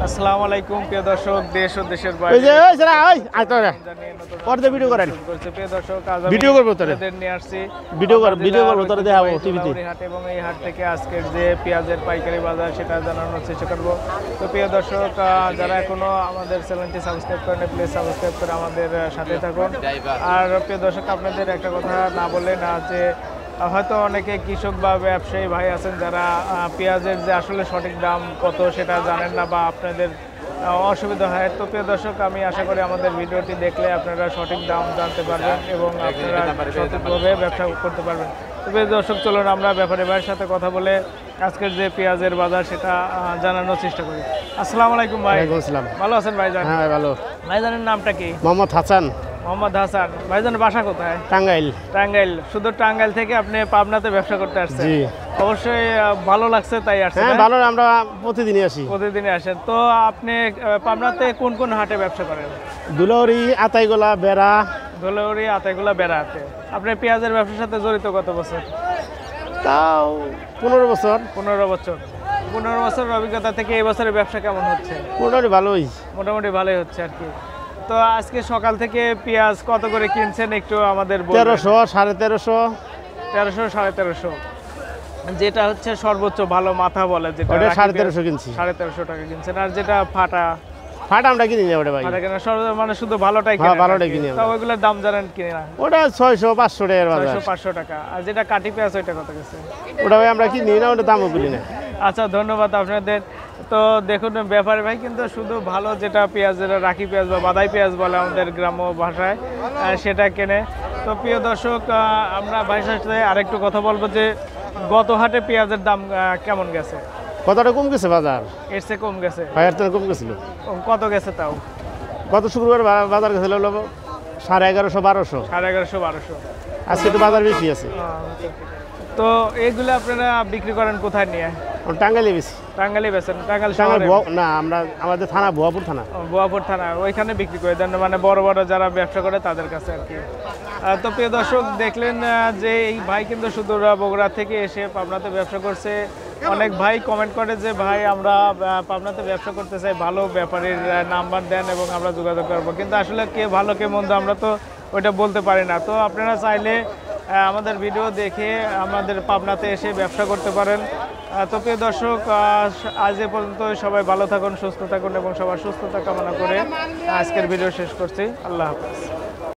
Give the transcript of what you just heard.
আসসালামু আলাইকুম প্রিয় দর্শক, দেশ ও দেশের ওই যে ওই যারা ওই আয় তো জানিয়ে নতুন পর্দা ভিডিও করেন প্রিয় দর্শক, আজ ভিডিও করবো তোরে নিয়ে আসছি ভিডিও করবো তোরে দেখাবো টিভিতে। হাট এবং এই হাট থেকে আজকের যে পেঁয়াজের পাইকারি বাজার সেটা জানানোর চেষ্টা করবো। তো প্রিয় দর্শক, যারা এখনো আমাদের চ্যানেলটি সাবস্ক্রাইব করেন, প্লিজ সাবস্ক্রাইব করে আমাদের সাথে থাকুন। আর প্রিয় দর্শক, আপনাদের একটা কথা না বলে না যে হয়তো অনেকে কৃষক বা ব্যবসায়ী ভাই আছেন যারা পেঁয়াজের যে আসলে সঠিক দাম কত সেটা জানেন না বা আপনাদের অসুবিধা হয়। তো প্রিয় দর্শক, আমি আশা করি আমাদের ভিডিওটি দেখলে আপনারা সঠিক দাম জানতে পারবেন এবং আপনারা সঠিকভাবে ব্যবসা করতে পারবেন। তো প্রিয় দর্শক, চলুন আমরা ব্যাপারী ভাইয়ের সাথে কথা বলে আজকের যে পেঁয়াজের বাজার সেটা জানানোর চেষ্টা করি। আসসালামু আলাইকুম ভাই। আসসালাম। ভালো আছেন ভাইজান? হ্যাঁ ভালো। ভাইজানের নামটা কি? মোহাম্মদ হাসান। মোহাম্মদ হাসান। ভাইজানের বাসা কোথায়? টাঙ্গাইল। টাঙ্গাইল। শুধু টাঙ্গাইল থেকে আপনি পাবনাতে ব্যবসা করতে আসছেন? জি। অবশ্যই ভালো লাগছে তাই আসছেন? হ্যাঁ ভালো, আমরা প্রতিদিনই আসি। প্রতিদিনই আসেন। তো আপনি পাবনাতে কোন কোন হাটে ব্যবসা করেন? দুলাউরি, আতাইগোলা, বেড়া। ধুলাউড়ি, আতাইগুলা, বেড়াতে। আপনি পেঁয়াজের ব্যবসার সাথে জড়িত কত বছর? তাও 15 বছর। 15 বছর। 15 বছরের অভিজ্ঞতা থেকে এই বছরের ব্যবসা কেমন হচ্ছে? মোটামুটি ভালোই। মোটামুটি ভালোই হচ্ছে আর কি। তো আজকে সকাল থেকে পেঁয়াজ কত করে কিনছেন একটু আমাদের বলবেন? 1300, 1350। 1300, 1350। যেটা হচ্ছে সর্বোচ্চ ভালো মাথা বলে যেটা, ওটা 1350 কিনছি। 1350 টাকা কিনছেন। আর যেটা ফাটা ফাটা আমরা কিনি না ওটা ভাই। ফাটা কেনা মানে শুধু ভালোটাই হ্যাঁ, কেনেন? ভালোটাই কিনি আমরা। তো ওইগুলোর দাম জানেন কিনে না? ওটা 600-500 টাকার বাজার। 600-500 টাকা। আর যেটা কাটি পেঁয়াজ ওইটা কত গেছে? ওটা ভাই আমরা কিনি না, ওটা দামও কিনি না। আচ্ছা, ধন্যবাদ আপনাদের। তো দেখুন, ব্যাপারী ভাই কিন্তু শুধু ভালো যেটা পেঁয়াজ, যেটা রাখি পেঁয়াজ বা বাদাই পেঁয়াজ বলে আমাদের গ্রাম্য ভাষায়, সেটা কেনে। তো প্রিয় দর্শক, আমরা ভাইয়ের সাথে আরেকটু কথা বলবো যে গত হাটে পেঁয়াজের দাম কেমন গেছে? কতটা কম গেছে বাজার? এর চেয়ে কম গেছে? ভাইয়ের তো কম গেছিল। কত গেছে তাও? গত শুক্রবার বাজার গেছিল হলো 1150-1200। 1150-1200। আজকে তো বাজার বেশি আছে। তো এইগুলো আপনারা বিক্রি করেন কোথায় নিয়ে? টাঙ্গাইলে বেশি। টাঙ্গাইলে বেচেন? টাঙ্গাইল শহরে? না, আমরা আমাদের থানা ভুয়াপুর থানা। ভুয়াপুর থানা, ওইখানে বিক্রি করে দেন, মানে বড় বড় যারা ব্যবসা করে তাদের কাছে আর কি। তো প্রিয় দর্শক, দেখলেন যে এই ভাই কিন্তু সুদূর বগুড়া থেকে এসে পাবনাতে ব্যবসা করছে। অনেক ভাই কমেন্ট করে যে ভাই আমরা পাবনাতে ব্যবসা করতে চাই, ভালো ব্যাপারীর নাম্বার দেন এবং আমরা যোগাযোগ করবো। কিন্তু আসলে কে ভালো কে মন্দ আমরা তো ওইটা বলতে পারি না। তো আপনারা চাইলে আমাদের ভিডিও দেখে আমাদের পাবনাতে এসে ব্যবসা করতে পারেন। তো প্রিয় দর্শক, আজ এ পর্যন্ত সবাই ভালো থাকুন, সুস্থ থাকুন এবং সবার সুস্থতা কামনা করে আজকের ভিডিও শেষ করছি। আল্লাহ হাফেজ।